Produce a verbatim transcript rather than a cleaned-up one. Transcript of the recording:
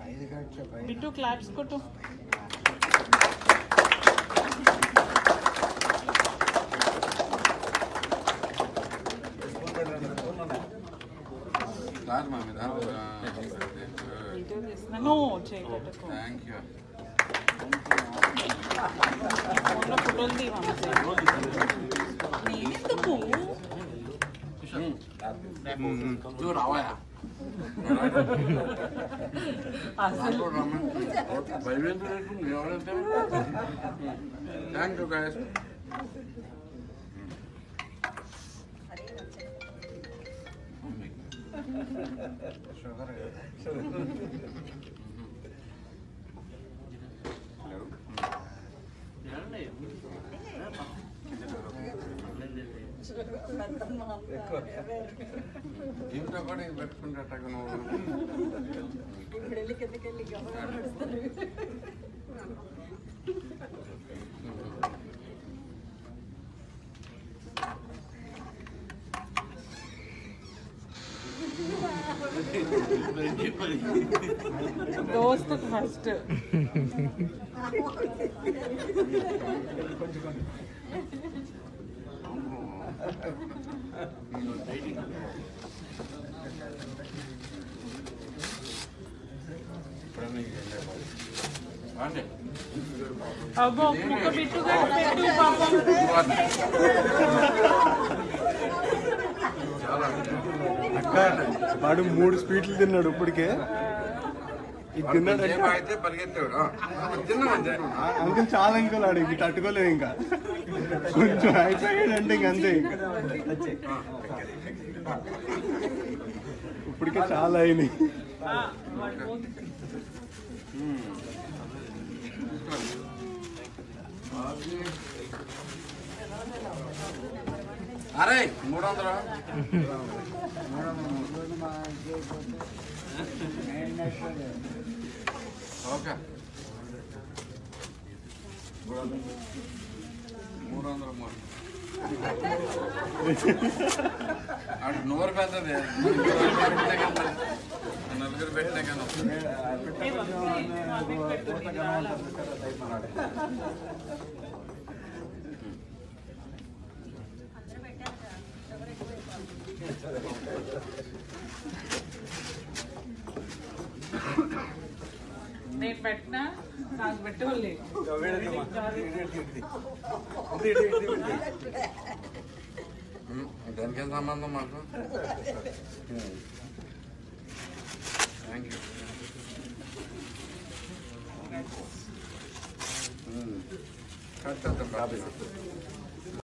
Bit claps కొట్టు. No చేయటకు ఫోన్లో ఫోటోలు తీవా నేనెందుకు రావాయా అసలు థ్యాంక్ యూ గైస్. ఇంట్లో కూడా ఇది పెట్టుకుంటా నువ్వు దోస్త్ ఫస్ట్ అబ్బో ఒక బిట్టుగా పెట్టు పాపం. అక్క వాడు మూడు స్వీట్లు తిన్నాడు ఇప్పటికే. ఇది తిన్నాడు అయితే పరిగెత్తాడు. అంకుల్ చాలా అంకుల్ ఆడు ఇంక తట్టుకోలేదు. ఇంకా కొంచెం అయిపోయాడు అంటే ఇంక అంతే. ఇంకా ఇప్పటికే చాలా అయినాయి. అరే మూడు వందలు ఓకే మూడు వందలు మూడు అటు నూరు పెద్దది నలుగురు పెట్టినా కానీ నేను పెట్టినా నాకు పెట్టవాలి. దానికేం సంబంధం మాకు. Thank you. కట్టేద్దాం.